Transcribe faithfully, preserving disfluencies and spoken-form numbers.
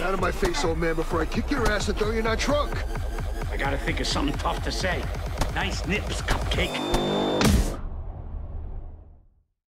out of my face, old man, before I kick your ass and throw you in that trunk. I gotta think of something tough to say. Nice nips, Cupcake.